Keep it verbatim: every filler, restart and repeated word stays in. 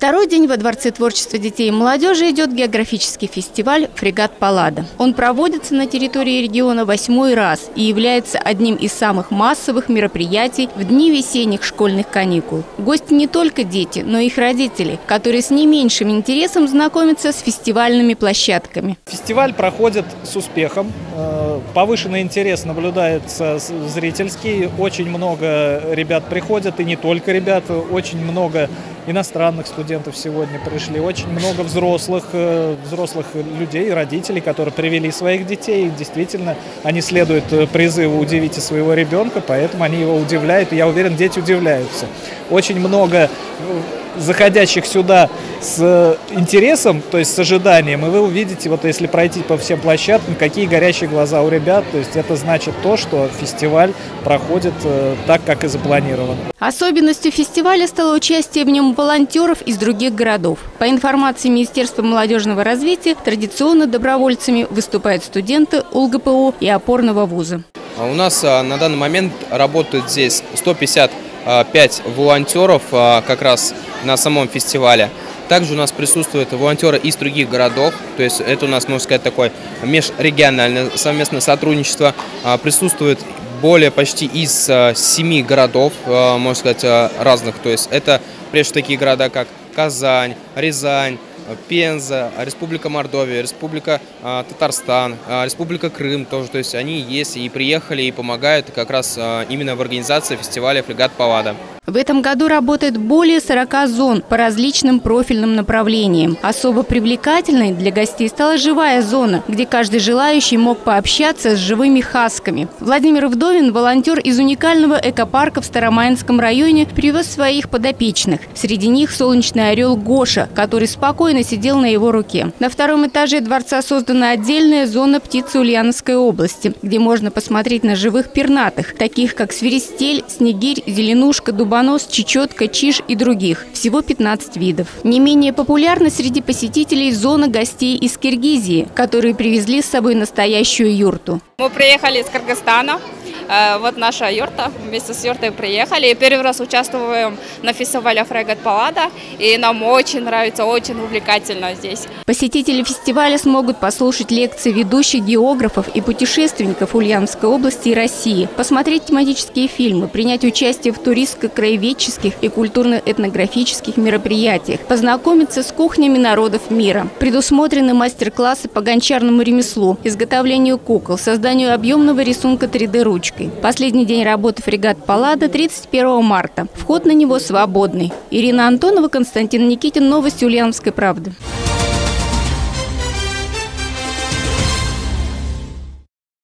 Второй день во Дворце творчества детей и молодежи идет географический фестиваль «Фрегат Паллада». Он проводится на территории региона восьмой раз и является одним из самых массовых мероприятий в дни весенних школьных каникул. Гости не только дети, но и их родители, которые с не меньшим интересом знакомятся с фестивальными площадками. Фестиваль проходит с успехом. Повышенный интерес наблюдается зрительский. Очень много ребят приходят, и не только ребят, очень много иностранных студентов сегодня пришли, очень много взрослых, взрослых людей, родителей, которые привели своих детей. Действительно, они следуют призыву «Удивите своего ребенка», поэтому они его удивляют, и я уверен, дети удивляются. Очень много заходящих сюда с интересом, то есть с ожиданием, и вы увидите, вот если пройти по всем площадкам, какие горящие глаза у ребят, то есть это значит то, что фестиваль проходит э, так, как и запланировано. Особенностью фестиваля стало участие в нем волонтеров из других городов. По информации Министерства молодежного развития, традиционно добровольцами выступают студенты УлГПУ и опорного вуза. У нас на данный момент работают здесь сто пятьдесят пять волонтеров как раз на самом фестивале. Также у нас присутствуют волонтеры из других городов, то есть это у нас, можно сказать, такое межрегиональное совместное сотрудничество. Присутствует более почти из семи городов, можно сказать, разных. То есть это прежде всего такие города, как Казань, Рязань, Пенза, Республика Мордовия, Республика э, Татарстан, э, Республика Крым тоже. То есть они есть и приехали, и помогают как раз э, именно в организации фестиваля «Фрегат Паллада». В этом году работает более сорока зон по различным профильным направлениям. Особо привлекательной для гостей стала живая зона, где каждый желающий мог пообщаться с живыми хасками. Владимир Вдовин, волонтер из уникального экопарка в Старомаинском районе, привез своих подопечных. Среди них солнечный орел Гоша, который спокойно сидел на его руке. На втором этаже дворца создана отдельная зона птицы Ульяновской области, где можно посмотреть на живых пернатых, таких как свиристель, снегирь, зеленушка, дубонос, чечетка, чиж и других. Всего пятнадцать видов. Не менее популярна среди посетителей зона гостей из Киргизии, которые привезли с собой настоящую юрту. Мы приехали из Кыргызстана. Вот наша юрта. Вместе с юртой приехали. Первый раз участвуем на фестивале «Фрегат Паллада». И нам очень нравится, очень увлекательно здесь. Посетители фестиваля смогут послушать лекции ведущих географов и путешественников Ульяновской области и России, посмотреть тематические фильмы, принять участие в туристско-краеведческих и культурно-этнографических мероприятиях, познакомиться с кухнями народов мира. Предусмотрены мастер-классы по гончарному ремеслу, изготовлению кукол, созданию объемного рисунка три дэ ручкой. Последний день работы «Фрегат Паллада» тридцать первого марта. Вход на него свободный. Ирина Антонова, Константин Никитин. Новости Ульяновской правды.